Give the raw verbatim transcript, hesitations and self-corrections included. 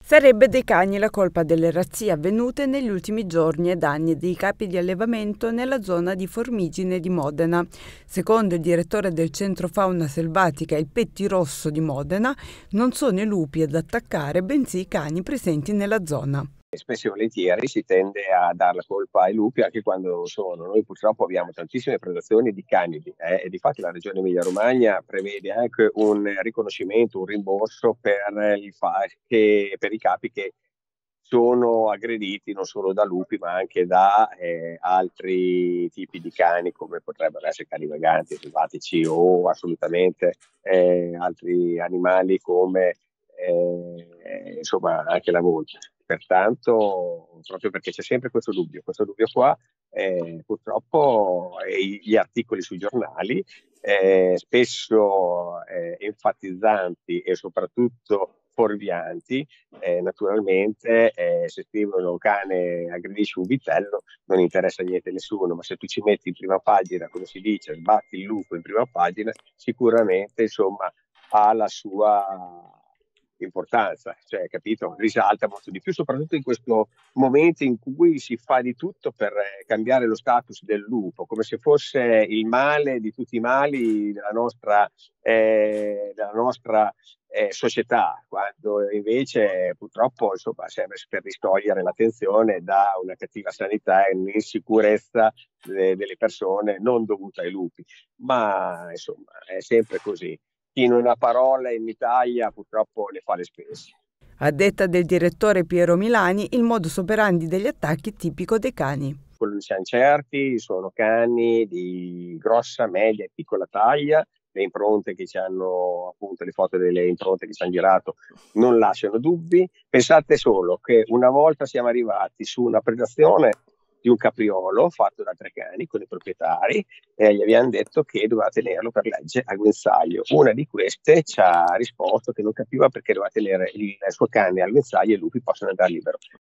Sarebbe dei cani la colpa delle razzie avvenute negli ultimi giorni ed anni dei capi di allevamento nella zona di Formigine di Modena. Secondo il direttore del centro fauna selvatica Il Pettirosso di Modena, non sono i lupi ad attaccare, bensì i cani presenti nella zona. Spesso e volentieri si tende a dar la colpa ai lupi anche quando non sono. Noi purtroppo abbiamo tantissime predazioni di canidi eh, e difatti la regione Emilia-Romagna prevede anche un riconoscimento, un rimborso per, il fa- che- per i capi che sono aggrediti non solo da lupi ma anche da eh, altri tipi di cani come potrebbero essere cani vaganti, selvatici o assolutamente eh, altri animali come eh, insomma anche la volpe. Pertanto, proprio perché c'è sempre questo dubbio, questo dubbio qua, eh, purtroppo eh, gli articoli sui giornali, eh, spesso eh, enfatizzanti e soprattutto fuorvianti, eh, naturalmente eh, se scrivono un cane aggredisce un vitello non interessa niente a nessuno, ma se tu ci metti in prima pagina, come si dice, batti il lupo in prima pagina, sicuramente insomma ha la sua importanza, cioè, capito? Risalta molto di più, soprattutto in questo momento in cui si fa di tutto per eh, cambiare lo status del lupo, come se fosse il male di tutti i mali della nostra, eh, della nostra eh, società, quando invece purtroppo insomma, serve per distogliere l'attenzione da una cattiva sanità e un'insicurezza de- delle persone non dovuta ai lupi. Ma insomma, è sempre così. Chi non ha parole in Italia purtroppo ne fa le spese. A detta del direttore Piero Milani, il modus operandi degli attacchi è tipico dei cani. Quello che siamo certi sono cani di grossa, media e piccola taglia. Le impronte che ci hanno, appunto, le foto delle impronte che ci hanno girato non lasciano dubbi. Pensate solo che una volta siamo arrivati su una predazione di un capriolo fatto da tre cani con i proprietari e gli abbiamo detto che doveva tenerlo per legge a guinzaglio. Una di queste ci ha risposto che non capiva perché doveva tenere il suo cane al guinzaglio e i lupi possono andare libero.